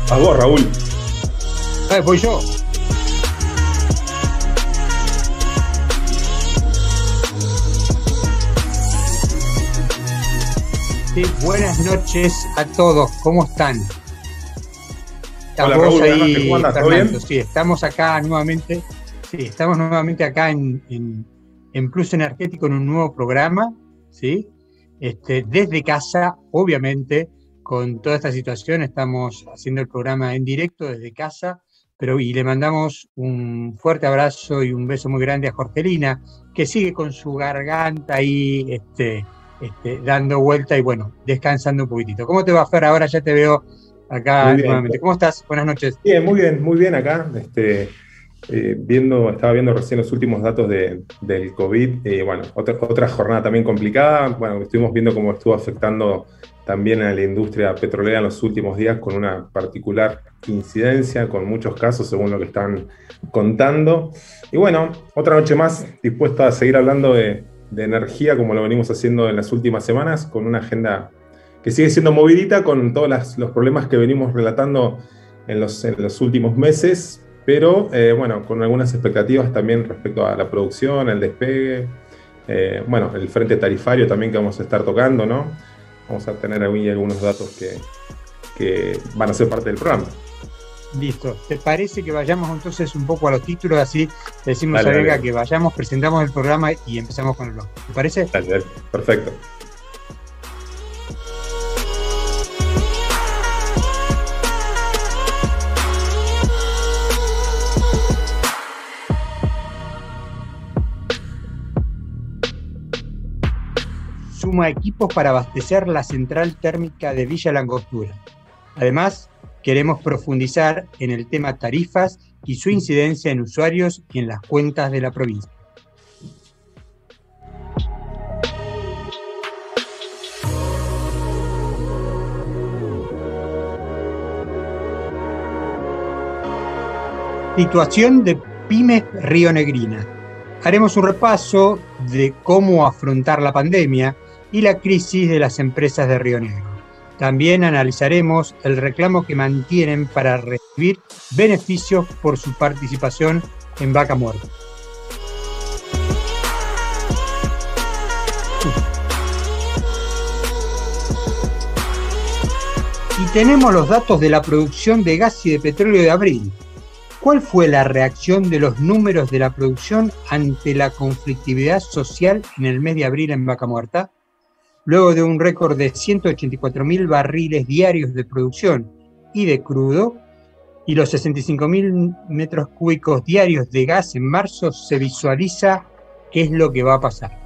A vos, Raúl. Voy yo. Sí, buenas noches a todos, ¿cómo están? Hola, Raúl, buenas noches, ¿cómo andas? ¿Todo bien? Sí, estamos acá nuevamente. Sí, estamos nuevamente acá en Plus Energético en un nuevo programa, ¿sí? Desde casa, obviamente, con toda esta situación, estamos haciendo el programa en directo desde casa, y le mandamos un fuerte abrazo y un beso muy grande a Jorgelina, que sigue con su garganta ahí, dando vuelta y bueno, descansando un poquitito. ¿Cómo te va, Fer? Ahora ya te veo acá Muy bien. nuevamente. ¿Cómo estás? Buenas noches. Muy bien acá. Estaba viendo recién los últimos datos del COVID. Bueno, otra jornada también complicada. Bueno, estuvimos viendo cómo estuvo afectando también a la industria petrolera en los últimos días con una particular incidencia, con muchos casos según lo que están contando. Y bueno, otra noche más dispuesta a seguir hablando de energía como lo venimos haciendo en las últimas semanas, con una agenda que sigue siendo movidita con todos los problemas que venimos relatando en los últimos meses, pero bueno, con algunas expectativas también respecto a la producción, el despegue, bueno, el frente tarifario también que vamos a estar tocando, ¿no? Vamos a tener ahí algunos datos que van a ser parte del programa. Listo. ¿Te parece que vayamos entonces un poco a los títulos? Así decimos a Vega que vayamos, presentamos el programa y empezamos con el blog. ¿Te parece? Dale, perfecto. Suma equipos para abastecer la central térmica de Villa Langostura. Además, queremos profundizar en el tema tarifas y su incidencia en usuarios y en las cuentas de la provincia. Situación de Pymes Rionegrina. Haremos un repaso de cómo afrontar la pandemia y la crisis de las empresas de Río Negro. También analizaremos el reclamo que mantienen para recibir beneficios por su participación en Vaca Muerta. Y tenemos los datos de la producción de gas y de petróleo de abril. ¿Cuál fue la reacción de los números de la producción ante la conflictividad social en el mes de abril en Vaca Muerta? Luego de un récord de 184.000 barriles diarios de producción y de crudo, y los 65.000 metros cúbicos diarios de gas en marzo, se visualiza qué es lo que va a pasar.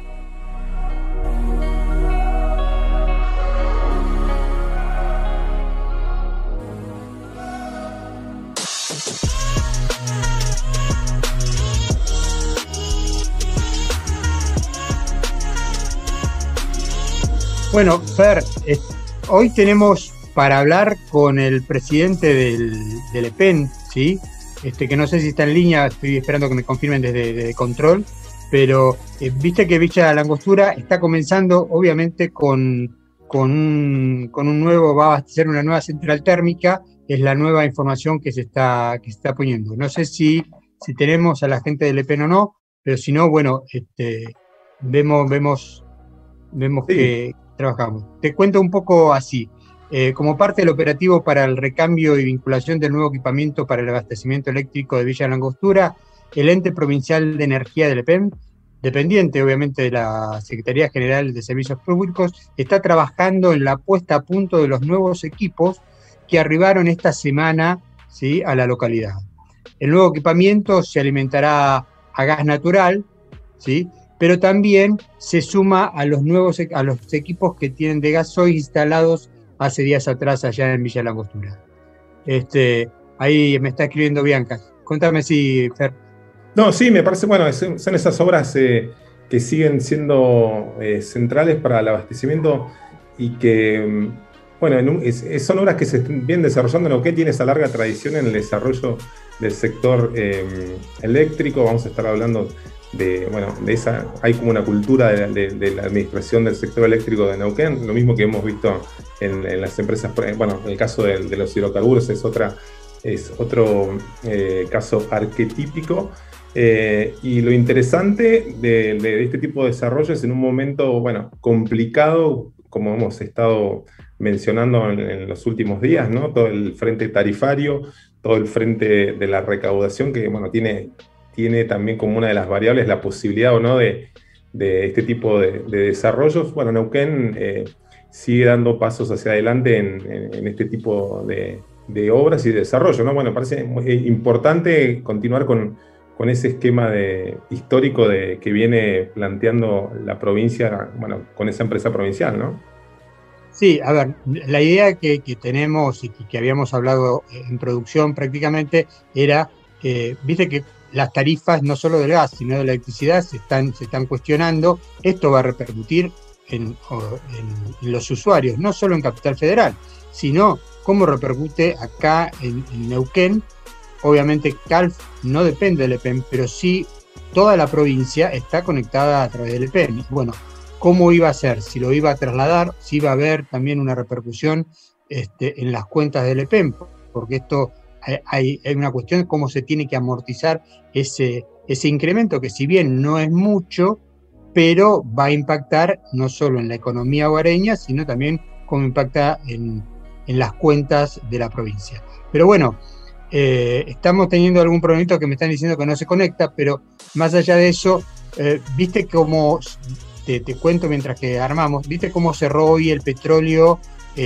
Bueno, Fer, hoy tenemos para hablar con el presidente del EPEN, ¿sí? Que no sé si está en línea, estoy esperando que me confirmen desde control, pero viste que Villa Langostura está comenzando, obviamente, con un nuevo, va a abastecer una nueva central térmica, es la nueva información que se está poniendo. No sé si tenemos a la gente del EPEN o no, pero si no, bueno, vemos sí. Que trabajamos. Te cuento un poco así. Como parte del operativo para el recambio y vinculación del nuevo equipamiento para el abastecimiento eléctrico de Villa Langostura, el ente provincial de energía del EPEN, dependiente obviamente de la Secretaría General de Servicios Públicos, está trabajando en la puesta a punto de los nuevos equipos que arribaron esta semana, ¿sí?, a la localidad. El nuevo equipamiento se alimentará a gas natural, ¿sí?, pero también se suma a los equipos que tienen de gasoil instalados hace días atrás allá en Villa Langostura. Ahí me está escribiendo Bianca. Contame si, Fer. No, sí, me parece, bueno, son esas obras que siguen siendo centrales para el abastecimiento y que, bueno, son obras que se vienen desarrollando en Neuquén, tiene esa larga tradición en el desarrollo del sector eléctrico. Vamos a estar hablando bueno, hay como una cultura de la administración del sector eléctrico de Neuquén, lo mismo que hemos visto en las empresas, bueno, en el caso de los hidrocarburos es otro caso arquetípico. Y lo interesante de este tipo de desarrollos en un momento, bueno, complicado, como hemos estado mencionando en los últimos días, ¿no? Todo el frente tarifario, todo el frente de la recaudación, que, bueno, tiene también como una de las variables la posibilidad o no de este tipo de desarrollos. Bueno, Neuquén sigue dando pasos hacia adelante en este tipo de obras y de desarrollo, ¿no? Bueno, parece importante continuar con ese esquema histórico que viene planteando la provincia, bueno, con esa empresa provincial, ¿no? Sí, a ver, la idea que tenemos y que habíamos hablado en producción prácticamente era, viste que las tarifas no solo del gas, sino de la electricidad se están cuestionando. Esto va a repercutir en los usuarios, no solo en Capital Federal, sino cómo repercute acá en Neuquén. Obviamente Calf no depende del EPEM, pero sí toda la provincia está conectada a través del EPEM. Bueno, ¿cómo iba a ser? Si lo iba a trasladar, si iba a haber también una repercusión en las cuentas del EPEM, porque esto hay una cuestión de cómo se tiene que amortizar ese incremento, que si bien no es mucho, pero va a impactar no solo en la economía hogareña, sino también cómo impacta en las cuentas de la provincia. Pero bueno, estamos teniendo algún problemito que me están diciendo que no se conecta, pero más allá de eso, viste cómo, te cuento mientras que armamos, viste cómo cerró hoy el petróleo.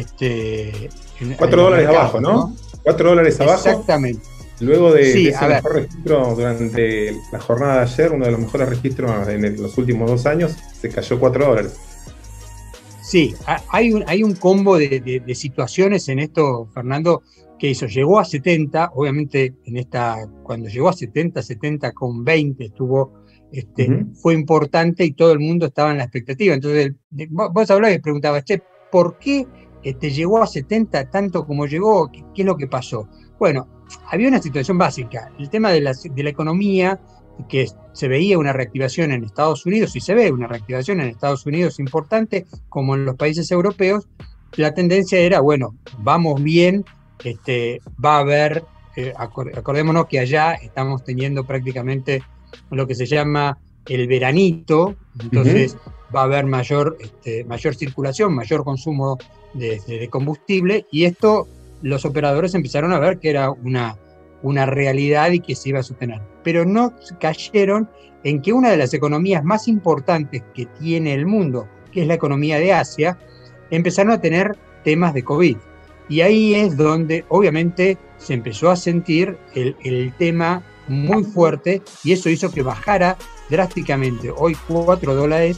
$4 abajo, ¿no? $4 abajo. Exactamente. Luego de ese mejor registro durante la jornada de ayer, uno de los mejores registros en los últimos 2 años, se cayó $4. Sí, hay un combo de situaciones en esto, Fernando, que hizo. Llegó a 70, obviamente cuando llegó a 70,20 estuvo, fue importante y todo el mundo estaba en la expectativa. Entonces, vos hablabas y preguntabas, che, ¿por qué llegó a 70 tanto como llegó? ¿Qué es lo que pasó? Bueno, había una situación básica, el tema de la economía, que se veía una reactivación en Estados Unidos, y se ve una reactivación en Estados Unidos importante, como en los países europeos. La tendencia era, bueno, vamos bien, va a haber, acordémonos que allá estamos teniendo prácticamente lo que se llama el veranito, entonces va a haber mayor circulación, mayor consumo de combustible, y esto los operadores empezaron a ver que era una realidad y que se iba a sostener. Pero no cayeron en que una de las economías más importantes que tiene el mundo, que es la economía de Asia, empezaron a tener temas de COVID. Y ahí es donde obviamente se empezó a sentir el tema muy fuerte, y eso hizo que bajara drásticamente. Hoy $4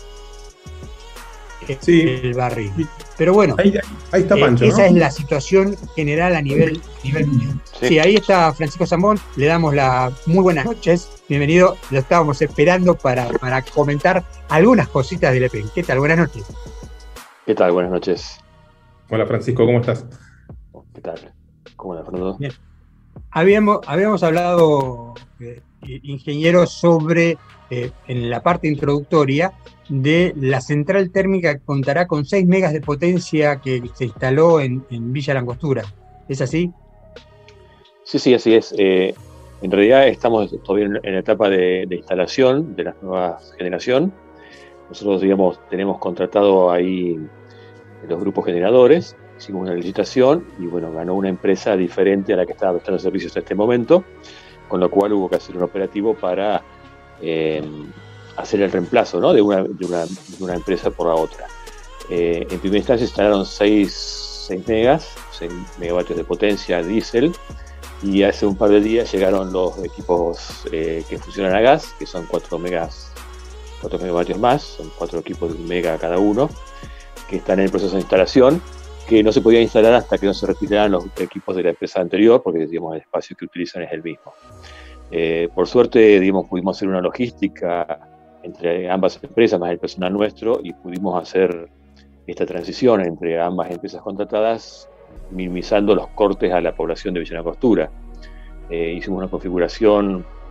el barril. Pero bueno, ahí está Pancho, esa ¿no? es la situación general a nivel mundial. Sí, ahí está Francisco Zambón, le damos las muy buenas noches, bienvenido, lo estábamos esperando para comentar algunas cositas del EPEM. ¿Qué tal? Buenas noches. ¿Qué tal? Buenas noches. Hola Francisco, ¿cómo estás? ¿Qué tal? ¿Cómo andas, Fernando? Bien. Habíamos hablado, ingeniero, sobre, en la parte introductoria, de la central térmica que contará con 6 megas de potencia que se instaló en Villa Langostura. ¿Es así? Sí, así es. En realidad estamos todavía en la etapa de instalación de la nueva generación. Nosotros, digamos, tenemos contratado ahí los grupos generadores, hicimos una licitación y bueno, ganó una empresa diferente a la que estaba prestando servicios en este momento, con lo cual hubo que hacer un operativo para hacer el reemplazo, ¿no? de una empresa por la otra. En primera instancia se instalaron 6 megavatios de potencia diésel, y hace un par de días llegaron los equipos que funcionan a gas, que son 4 megavatios más, son 4 equipos de 1 mega cada uno, que están en el proceso de instalación, que no se podían instalar hasta que no se retiraran los equipos de la empresa anterior, porque, digamos, el espacio que utilizan es el mismo. Por suerte, digamos, pudimos hacer una logística entre ambas empresas, más el personal nuestro, y pudimos hacer esta transición entre ambas empresas contratadas, minimizando los cortes a la población de Villa Langostura. Hicimos una configuración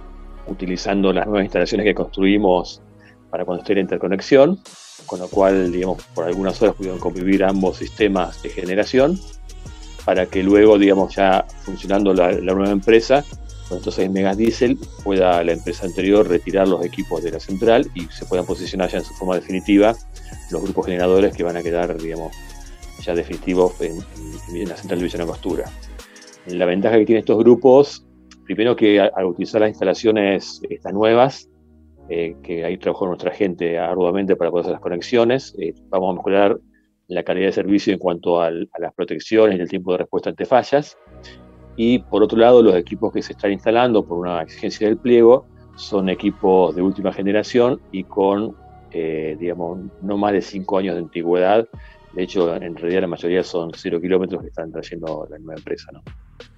utilizando las nuevas instalaciones que construimos para cuando esté la interconexión, con lo cual, digamos, por algunas horas pudieron convivir ambos sistemas de generación, para que luego, digamos, ya funcionando la nueva empresa, con estos 6 megas diésel, pueda la empresa anterior retirar los equipos de la central y se puedan posicionar ya en su forma definitiva los grupos generadores que van a quedar, digamos, ya definitivos en la central de Villa Langostura. La ventaja que tienen estos grupos, primero que al utilizar las instalaciones estas nuevas, que ahí trabajó nuestra gente arduamente para poder hacer las conexiones, vamos a mejorar la calidad de servicio en cuanto a las protecciones y el tiempo de respuesta ante fallas. Y por otro lado, los equipos que se están instalando por una exigencia del pliego son equipos de última generación y con, digamos, no más de 5 años de antigüedad. De hecho, en realidad la mayoría son 0 kilómetros que están trayendo la nueva empresa, ¿no?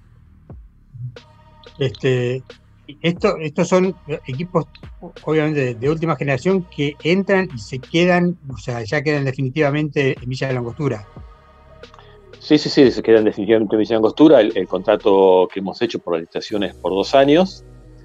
Estos son equipos, obviamente, de última generación que entran y se quedan, o sea, ya quedan definitivamente en Villa Langostura. Sí, se quedan definitivamente en Villa Langostura. El contrato que hemos hecho por la licitación es por 2 años,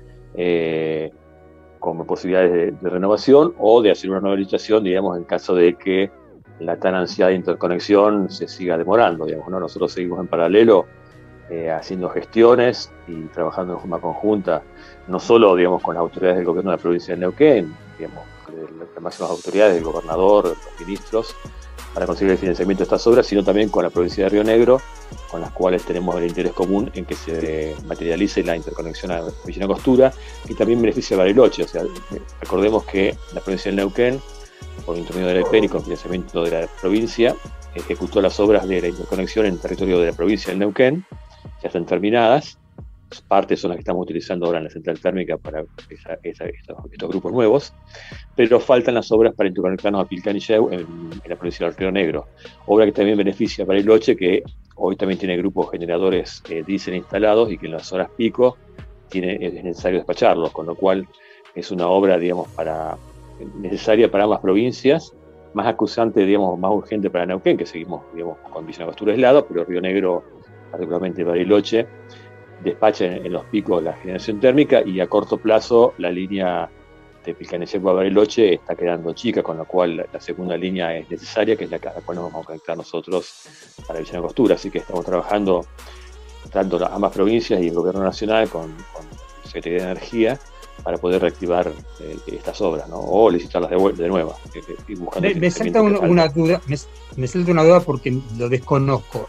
con posibilidades de renovación o de hacer una nueva licitación, digamos, en caso de que la tan ansiada interconexión se siga demorando, digamos, ¿no? Nosotros seguimos en paralelo haciendo gestiones y trabajando en forma conjunta, no solo, digamos, con las autoridades del gobierno de la provincia de Neuquén, digamos, las máximas autoridades, el gobernador, los ministros, para conseguir el financiamiento de estas obras, sino también con la provincia de Río Negro, con las cuales tenemos el interés común en que se materialice la interconexión a Villa Langostura, y también beneficia a Bariloche. O sea, recordemos que la provincia de Neuquén, por intermedio de la EPEN y con financiamiento de la provincia, ejecutó las obras de la interconexión en el territorio de la provincia de Neuquén, ya están terminadas. Partes son las que estamos utilizando ahora en la central térmica para estos grupos nuevos, pero faltan las obras para interconectarnos a Pilcán y Yeu en la provincia de Río Negro, obra que también beneficia a Bariloche, que hoy también tiene grupos generadores diésel instalados y que en las horas pico es necesario despacharlos, con lo cual es una obra, digamos, necesaria para ambas provincias, más acusante, digamos, más urgente para Neuquén, que seguimos, digamos, con Villa Langostura aislado, pero Río Negro, particularmente Bariloche, despacha en los picos la generación térmica, y a corto plazo la línea de Pilcanecegua a Bariloche está quedando chica, con lo cual la segunda línea es necesaria, que es la a la cual nos vamos a conectar nosotros para Villa Langostura. Así que estamos trabajando tanto ambas provincias y el gobierno nacional con la Secretaría de Energía para poder reactivar estas obras, ¿no? O licitarlas de nuevo. Me salta una duda porque lo desconozco.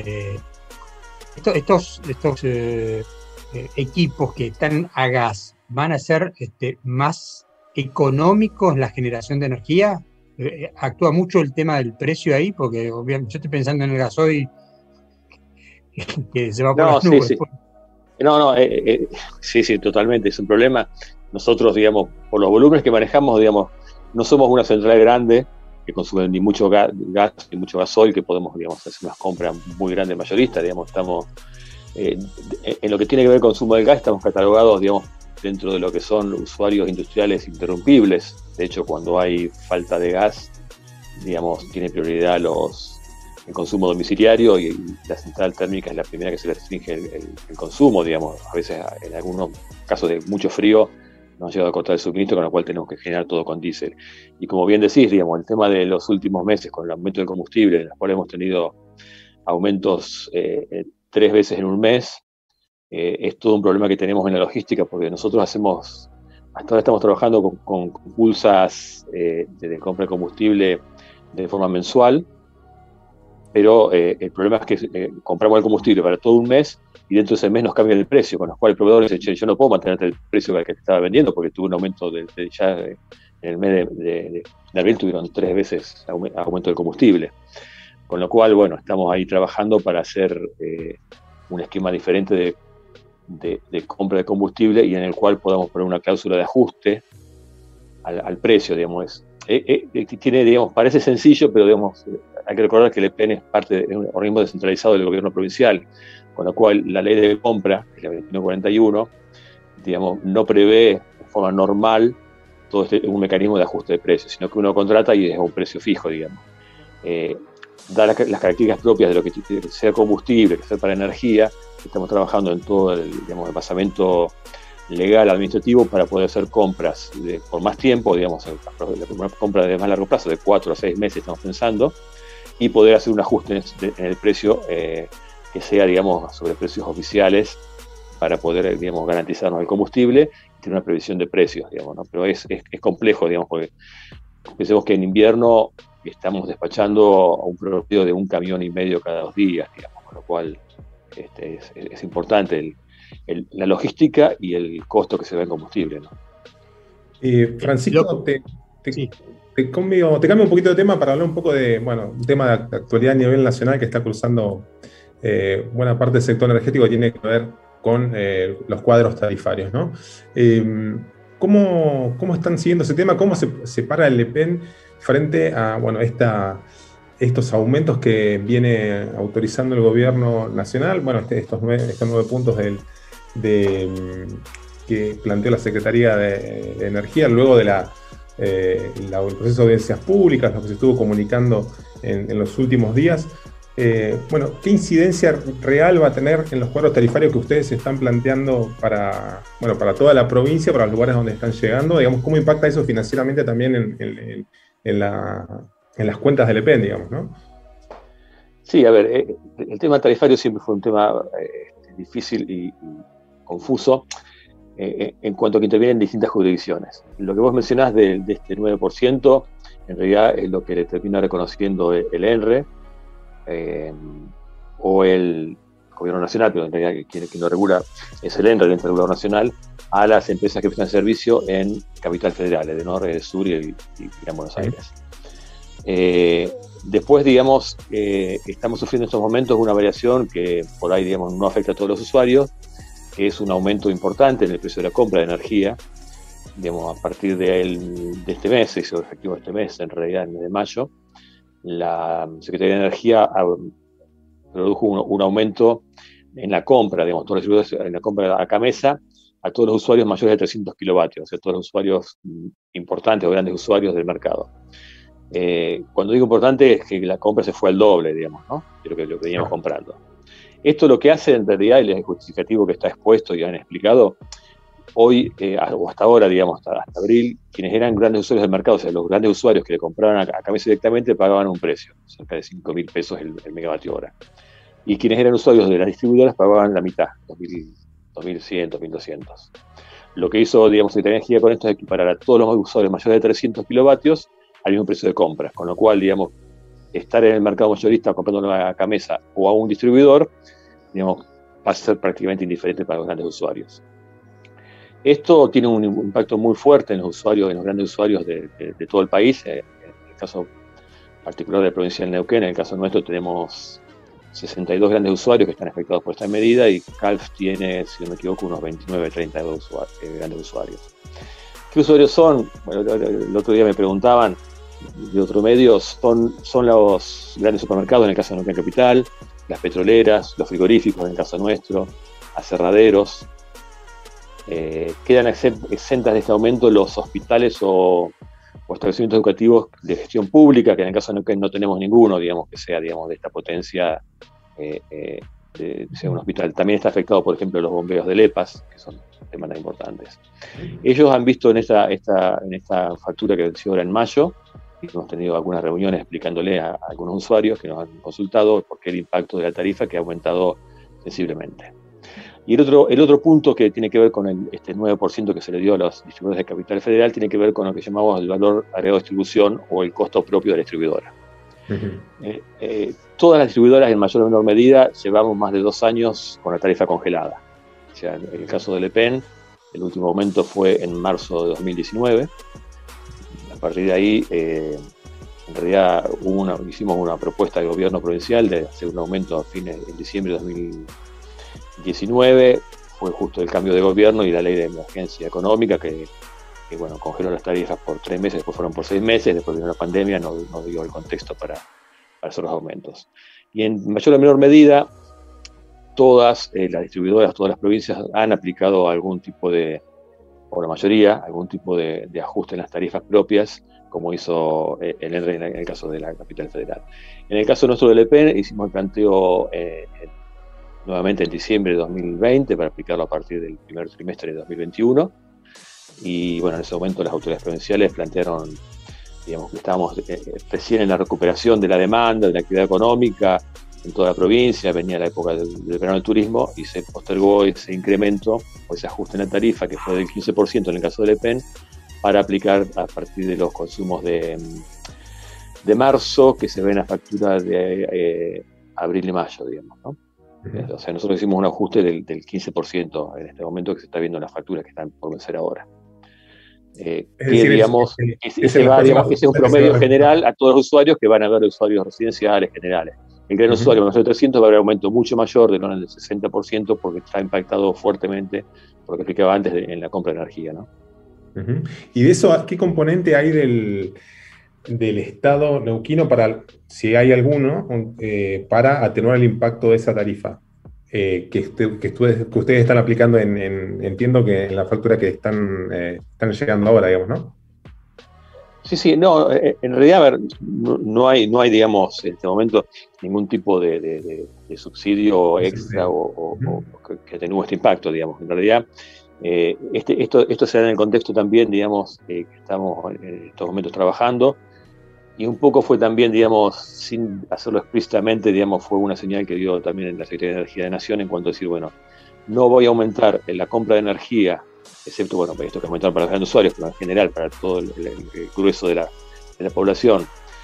Estos equipos que están a gas, ¿van a ser más económicos la generación de energía? ¿Actúa mucho el tema del precio ahí? Porque obviamente yo estoy pensando en el gasoil que se va por las nubes. Sí, totalmente, es un problema. Nosotros, digamos, por los volúmenes que manejamos, digamos, no somos una central grande que consume ni mucho gas ni mucho gasoil, que podemos, digamos, hacer unas compras muy grandes mayoristas, digamos, estamos en lo que tiene que ver el consumo del gas, estamos catalogados, digamos, dentro de lo que son usuarios industriales interrumpibles. De hecho, cuando hay falta de gas, digamos, tiene prioridad el consumo domiciliario, y la central térmica es la primera que se le restringe el consumo, digamos. A veces, en algunos casos de mucho frío, nos ha llegado a cortar el suministro, con lo cual tenemos que generar todo con diésel. Y como bien decís, digamos, el tema de los últimos meses con el aumento del combustible, en los cuales hemos tenido aumentos 3 veces en un mes, es todo un problema que tenemos en la logística, porque nosotros hasta ahora estamos trabajando con pulsas de compra de combustible de forma mensual, pero el problema es que compramos el combustible para todo un mes y dentro de ese mes nos cambia el precio, con lo cual el proveedor dice: che, yo no puedo mantenerte el precio al que te estaba vendiendo, porque tuvo un aumento en el mes de abril tuvieron 3 veces aumento del combustible. Con lo cual, bueno, estamos ahí trabajando para hacer un esquema diferente de compra de combustible, y en el cual podamos poner una cláusula de ajuste al precio, digamos. Tiene, digamos, parece sencillo, pero, digamos, hay que recordar que el EPEN es un organismo descentralizado del gobierno provincial, con lo cual la ley de compra, que es la 2141, digamos, no prevé de forma normal todo un mecanismo de ajuste de precios, sino que uno contrata y es un precio fijo, digamos. Da las características propias de lo que sea combustible, que sea para energía. Estamos trabajando en todo el, digamos, el basamento legal, administrativo, para poder hacer compras por más tiempo, digamos, una compra de más largo plazo, de 4 a 6 meses estamos pensando, y poder hacer un ajuste en el precio que sea, digamos, sobre precios oficiales para poder, digamos, garantizarnos el combustible y tener una previsión de precios, digamos, ¿no? Pero es complejo, digamos, porque pensemos que en invierno estamos despachando a un promedio de 1,5 camiones cada 2 días, digamos, con lo cual es importante la logística y el costo que se ve en combustible, ¿no? Francisco, sí. te cambio un poquito de tema para hablar un poco de, bueno, un tema de actualidad a nivel nacional que está cruzando buena parte del sector energético, que tiene que ver con los cuadros tarifarios, ¿no? ¿Cómo están siguiendo ese tema? ¿Cómo se para el EPEN frente a, bueno, estos aumentos que viene autorizando el gobierno nacional? Bueno, estos 9 puntos que planteó la Secretaría de Energía luego de el proceso de audiencias públicas, lo que se estuvo comunicando en los últimos días. Bueno, ¿qué incidencia real va a tener en los cuadros tarifarios que ustedes están planteando para toda la provincia, para los lugares donde están llegando? Digamos, ¿cómo impacta eso financieramente también en las cuentas del EPEN, digamos, ¿no? Sí, a ver, el tema tarifario siempre fue un tema difícil y confuso en cuanto a que intervienen distintas jurisdicciones. Lo que vos mencionás de este 9%, en realidad es lo que le termina reconociendo el ENRE, o el gobierno nacional, pero en realidad quien lo regula es el ENRE, el ente regulador nacional, a las empresas que prestan servicio en Capital Federal, el de Norte, el Sur y Gran Buenos Aires. Después, digamos, estamos sufriendo en estos momentos una variación que por ahí, digamos, no afecta a todos los usuarios, que es un aumento importante en el precio de la compra de energía. Digamos, a partir de este mes, se hizo efectivo este mes, en realidad en el mes de mayo, la Secretaría de Energía produjo un aumento en la compra, digamos, todos los distribuidores en la compra a Camesa, a todos los usuarios mayores de 300 kilovatios, o sea, todos los usuarios importantes o grandes usuarios del mercado. Cuando digo importante es que la compra se fue al doble, digamos, ¿no? De lo que veníamos comprando. Esto lo que hace en realidad, y el justificativo que está expuesto y han explicado, hoy, o hasta ahora, digamos, hasta abril, quienes eran grandes usuarios del mercado, o sea, los grandes usuarios que le compraban a Camesa directamente, pagaban un precio, cerca de 5.000 pesos el megavatio hora. Y quienes eran usuarios de las distribuidoras pagaban la mitad, 2.100, 2.200. Lo que hizo, digamos, Secretaría de Energía con esto es equiparar a todos los usuarios mayores de 300 kilovatios al mismo precio de compra, con lo cual, digamos, estar en el mercado mayorista comprando a Camesa o a un distribuidor, digamos, va a ser prácticamente indiferente para los grandes usuarios. Esto tiene un impacto muy fuerte en los usuarios, en los grandes usuarios de todo el país. En el caso particular de la provincia del Neuquén, en el caso nuestro tenemos 62 grandes usuarios que están afectados por esta medida y CALF tiene, si no me equivoco, unos 29, 32 grandes usuarios. ¿Qué usuarios son? Bueno, el otro día me preguntaban de otro medio, son los grandes supermercados en el caso de Neuquén Capital, las petroleras, los frigoríficos en el caso nuestro, aserraderos. Quedan exentas de este aumento los hospitales o establecimientos educativos de gestión pública, que en el caso de Neuquén no tenemos ninguno, digamos, que sea, digamos, de esta potencia, sea un hospital. También está afectado, por ejemplo, los bombeos de LEPAS, que son demandas importantes. Ellos han visto en esta factura que venció ahora en mayo, y hemos tenido algunas reuniones explicándole a algunos usuarios que nos han consultado por qué el impacto de la tarifa que ha aumentado sensiblemente. Y el otro punto que tiene que ver con este 9% que se le dio a los distribuidores de Capital Federal tiene que ver con lo que llamamos el valor agregado de distribución o el costo propio de la distribuidora. Todas las distribuidoras en mayor o menor medida llevamos más de 2 años con la tarifa congelada. O sea, en el caso del EPEN, el último aumento fue en marzo de 2019. A partir de ahí, en realidad hicimos una propuesta del gobierno provincial de hacer un aumento a fines de diciembre de 2019. Fue justo el cambio de gobierno y la ley de emergencia económica que bueno, congeló las tarifas por 3 meses, después fueron por 6 meses, después vino la pandemia, no dio el contexto para hacer los aumentos. Y en mayor o menor medida, todas las distribuidoras, todas las provincias han aplicado algún tipo de, o la mayoría, algún tipo de ajuste en las tarifas propias, como hizo el ENRE en el caso de la Capital Federal. En el caso nuestro del EPEN, hicimos el planteo nuevamente en diciembre de 2020 para aplicarlo a partir del primer trimestre de 2021. Y bueno, en ese momento las autoridades provinciales plantearon, digamos, que estábamos recién en la recuperación de la demanda, de la actividad económica en toda la provincia, venía la época del verano del turismo y se postergó ese incremento o ese ajuste en la tarifa, que fue del 15% en el caso del EPEN, para aplicar a partir de los consumos de marzo, que se ve en la factura de abril y mayo, digamos, ¿no? O sea, nosotros hicimos un ajuste del 15% en este momento que se está viendo en las facturas que están por vencer ahora. Es decir, digamos, ese es un promedio general a todos los usuarios que van a ver usuarios residenciales generales. El gran usuario mayor de 300 va a haber un aumento mucho mayor, del orden del 60%, porque está impactado fuertemente por lo que explicaba antes en la compra de energía, ¿no? ¿Y de eso qué componente hay del Estado neuquino, para, si hay alguno, para atenuar el impacto de esa tarifa que ustedes están aplicando entiendo que en la factura que están llegando ahora, digamos, ¿no? Sí, no, en realidad, a ver, no hay, digamos, en este momento ningún tipo de subsidio extra o que atenúe este impacto, digamos. En realidad, esto se da en el contexto también, digamos, que estamos en estos momentos trabajando, y un poco fue también, digamos, sin hacerlo explícitamente, digamos, fue una señal que dio también la Secretaría de Energía de Nación en cuanto a decir, bueno, no voy a aumentar en la compra de energía, excepto, bueno, esto que aumentar para los grandes usuarios, pero en general para todo el grueso de la población,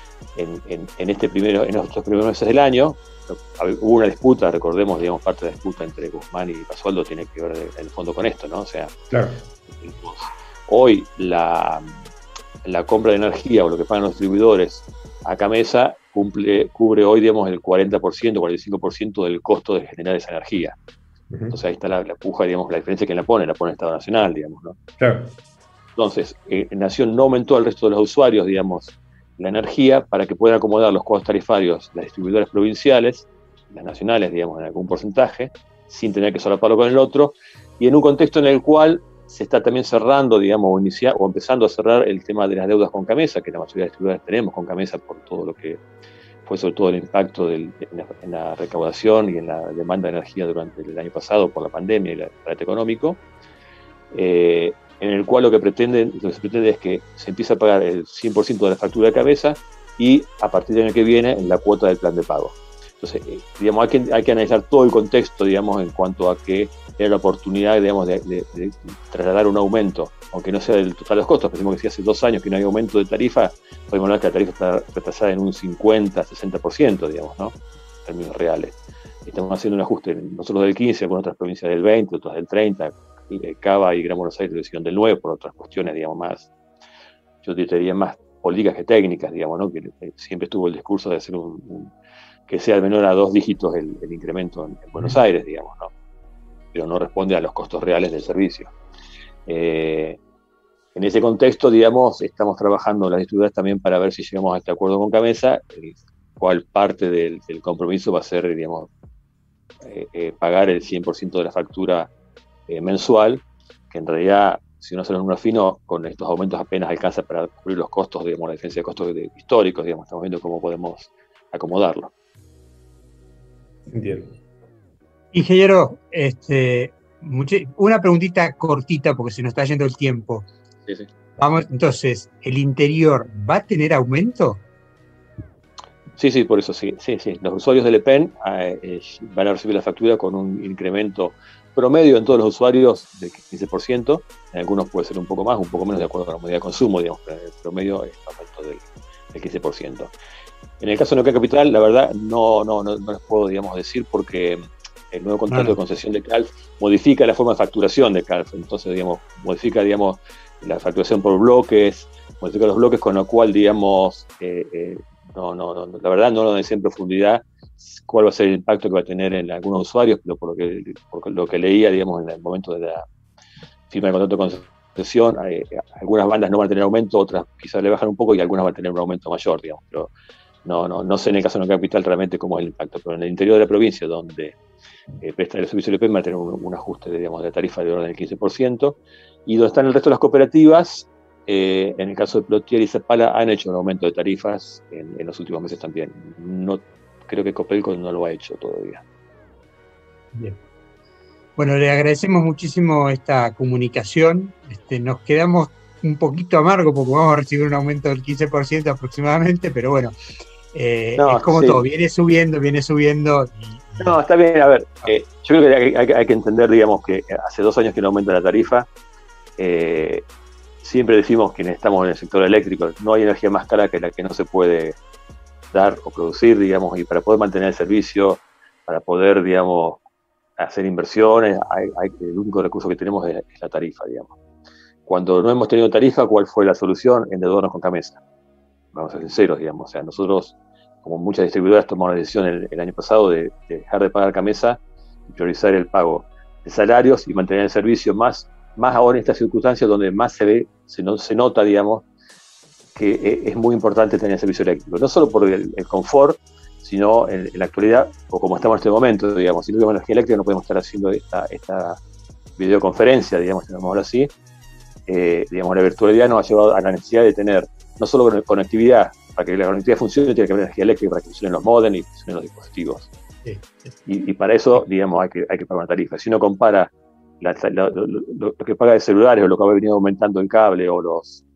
en estos primeros meses del año. Hubo una disputa, recordemos, digamos, parte de la disputa entre Guzmán y Basualdo tiene que ver en el fondo con esto, ¿no? O sea, claro, hoy la compra de energía o lo que pagan los distribuidores a Camesa cubre hoy, digamos, el 40%, 45% del costo de generar esa energía. Entonces ahí está la puja, digamos, la diferencia que la pone el Estado Nacional, digamos, ¿no? Claro. Entonces, Nación no aumentó al resto de los usuarios, digamos, la energía para que puedan acomodar los costos tarifarios las distribuidoras provinciales, las nacionales, digamos, en algún porcentaje, sin tener que solaparlo con el otro, y en un contexto en el cual se está también cerrando, digamos, o empezando a cerrar el tema de las deudas con Camesa, que la mayoría de distribuidores tenemos con Camesa por todo lo que fue sobre todo el impacto en la recaudación y en la demanda de energía durante el año pasado por la pandemia y el parate económico, en el cual lo que se pretende es que se empiece a pagar el 100% de la factura de Camesa y a partir del año que viene la cuota del plan de pago. Entonces, digamos, hay que analizar todo el contexto, digamos, en cuanto a que era la oportunidad, digamos, de trasladar un aumento, aunque no sea del total de los costos. Pensemos que si hace 2 años que no hay aumento de tarifa, podemos hablar que la tarifa está retrasada en un 50-60%, digamos, ¿no? En términos reales. Estamos haciendo un ajuste, nosotros del 15%, con otras provincias del 20%, otras del 30%, Cava y Gran Buenos Aires lo hicieron del 9% por otras cuestiones, digamos, más, yo diría más políticas que técnicas, digamos, ¿no? Que siempre estuvo el discurso de hacer que sea al menor a 2 dígitos el incremento en Buenos Aires, digamos, ¿no? Pero no responde a los costos reales del servicio. En ese contexto, digamos, estamos trabajando las distribuidoras también para ver si llegamos a este acuerdo con Camesa, cuál parte del compromiso va a ser, digamos, pagar el 100% de la factura mensual, que en realidad, si uno hace un número fino, con estos aumentos apenas alcanza para cubrir los costos, digamos, la diferencia de costos históricos, digamos, estamos viendo cómo podemos acomodarlo. Entiendo. Ingeniero, una preguntita cortita porque se nos está yendo el tiempo. Sí. Vamos, entonces, ¿el interior va a tener aumento? Sí, por eso sí. Los usuarios del EPEN van a recibir la factura con un incremento promedio en todos los usuarios del 15%, en algunos puede ser un poco más, un poco menos de acuerdo con la modalidad de consumo, digamos, pero el promedio es aumento del 15%. En el caso de Neuquén Capital, la verdad, no les puedo, digamos, decir porque el nuevo contrato de concesión de CALF modifica la forma de facturación de CALF, entonces, digamos, modifica, digamos, la facturación por bloques, modifica los bloques, con lo cual, digamos, la verdad no lo decía en profundidad cuál va a ser el impacto que va a tener en algunos usuarios, pero por lo que leía, digamos, en el momento de la firma del contrato de concesión, algunas bandas no van a tener aumento, otras quizás le bajan un poco y algunas van a tener un aumento mayor, digamos, pero no sé en el caso de Neuquén Capital realmente cómo es el impacto, pero en el interior de la provincia, donde presta el servicio del EPEN, va a tener un ajuste, digamos, de tarifa de orden del 15%, y donde están el resto de las cooperativas, en el caso de Plotier y Zapala, han hecho un aumento de tarifas en los últimos meses también. No, creo que Copelco no lo ha hecho todavía. Bien. Bueno, le agradecemos muchísimo esta comunicación. Nos quedamos un poquito amargo porque vamos a recibir un aumento del 15% aproximadamente, pero bueno, No, es como sí. todo, viene subiendo. No, está bien, a ver, yo creo que hay que entender, digamos, que hace 2 años que no aumenta la tarifa. Siempre decimos que estamos en el sector eléctrico, no hay energía más cara que la que no se puede dar o producir, digamos, y para poder mantener el servicio, para poder, digamos, hacer inversiones, el único recurso que tenemos es la tarifa, digamos. Cuando no hemos tenido tarifa, ¿cuál fue la solución? Endeudarnos con Gamesa. Vamos a ser sinceros, digamos. O sea, nosotros, como muchas distribuidoras, tomamos la decisión el año pasado de dejar de pagar Gamesa y priorizar el pago de salarios y mantener el servicio más ahora en estas circunstancias donde más se nota, digamos, que es muy importante tener el servicio eléctrico. No solo por el confort, sino en la actualidad, o como estamos en este momento, digamos, si no tenemos energía eléctrica no podemos estar haciendo esta videoconferencia, digamos, llamémoslo así. Digamos, la virtualidad nos ha llevado a la necesidad de tener no solo conectividad, para que la conectividad funcione tiene que haber energía eléctrica para que funcionen los modems y funcionen los dispositivos. Sí. Y para eso, digamos, hay que pagar una tarifa. Si uno compara lo que paga de celulares o lo que ha venido aumentando el cable o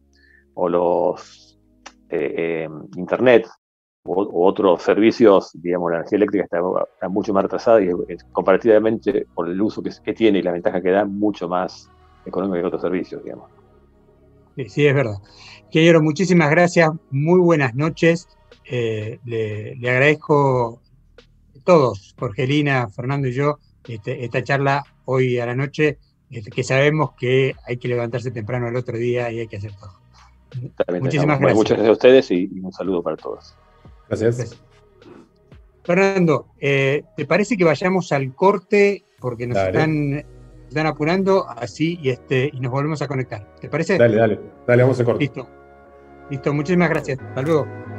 los internet o otros servicios, digamos, la energía eléctrica está mucho más retrasada y comparativamente por el uso que tiene y la ventaja que da, mucho más económico que otros servicios, digamos. Sí, es verdad. Ingeniero, muchísimas gracias, muy buenas noches. Le agradezco a todos, Jorgelina, Fernando y yo, esta charla hoy a la noche, que sabemos que hay que levantarse temprano el otro día y hay que hacer todo. Muchísimas gracias. Muchas gracias a ustedes y un saludo para todos. Gracias. Fernando, ¿te parece que vayamos al corte? Porque nos están apurando así y nos volvemos a conectar. ¿Te parece? Dale, vamos a corte. Listo, muchísimas gracias. Hasta luego.